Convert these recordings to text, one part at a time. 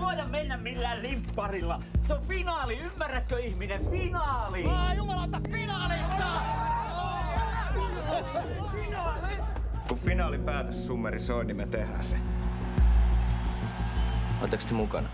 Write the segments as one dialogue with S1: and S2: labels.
S1: voida mennä millään limpparilla. Se on finaali, ymmärrätkö ihminen? Finaali!
S2: Jumalauta, finaalissa!
S3: Kun finaalipäätössummeri soi, niin me tehdään se.
S4: Oletteko te mukana?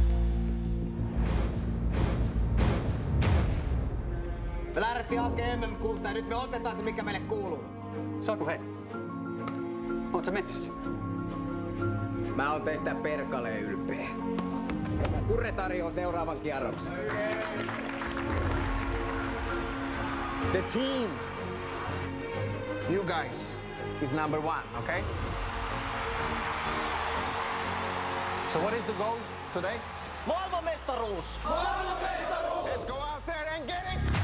S2: Me lähdettiin hakemaan MM-kultaa ja nyt me otetaan se, mikä meille kuuluu.
S5: Saku, hei. Oot sä messissä?
S2: Mä oon teistä perkaleen ylpeä. Kurre tarjoaa seuraavan kierroksen.
S6: The team, you guys, is number 1, okay? So what is the goal today?
S2: Maailmanmestaruus!
S6: Let's go out there and get it!